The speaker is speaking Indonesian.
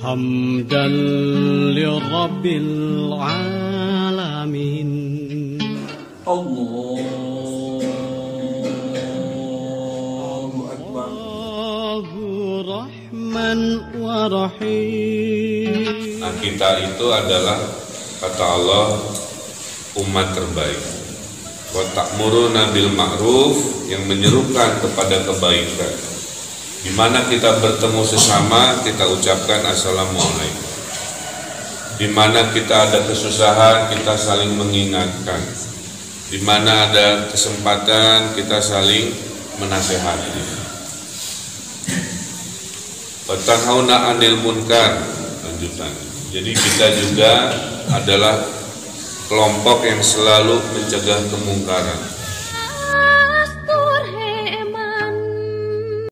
حمدا لرب العالمين. الله أكبر. الله رحمن ورحيم. Nah, kita itu adalah, kata Allah, umat terbaik. Wa ta'muruna bil ma'ruf, yang menyerukan kepada kebaikan. Di mana kita bertemu sesama, kita ucapkan assalamualaikum. Di mana kita ada kesusahan, kita saling mengingatkan. Di mana ada kesempatan, kita saling menasehati. Wa tanhauna 'anil munkar, lanjutan. Jadi kita juga adalah kelompok yang selalu mencegah kemungkaran.